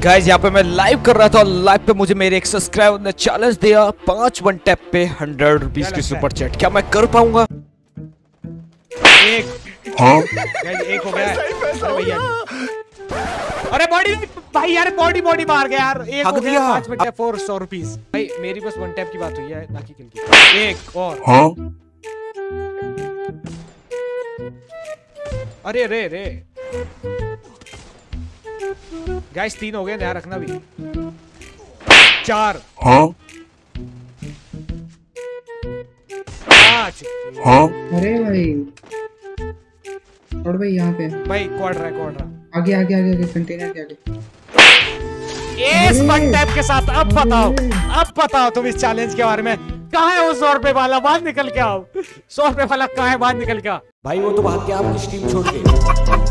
Guys यहाँ पे मैं लाइव कर रहा था और लाइव पे मुझे मेरे एक सब्सक्राइबर ने चैलेंज दिया 5 वन टैप पे 100 रुपीज की सुपर चैट। क्या मैं कर पाऊंगा? एक एक हो गया है। अरे भैया अरे बॉडी भाई यार बॉडी मार गया यार। एक हो गया 5 वन टैप 400 रुपीज। भाई मेरी बस वन टैप की बात हुई है ना कि किल की। एक और अरे रे रे गाइस 3 हो गए, ध्यान रखना भी। 4 5 अरे भाई और भाई यहाँ पे भाई क्वाड्रा आगे कंटेनर के आगे। इस वन टैप के साथ अब बताओ तुम इस चैलेंज के बारे में। कहाँ है वो 100 रुपए वाला? बाहर निकल के आओ। 100 रुपए वाला कहाँ है? बाहर निकल के आओ। भाई वो तो भाग गया आपकी स्ट्रीम छोड़ के।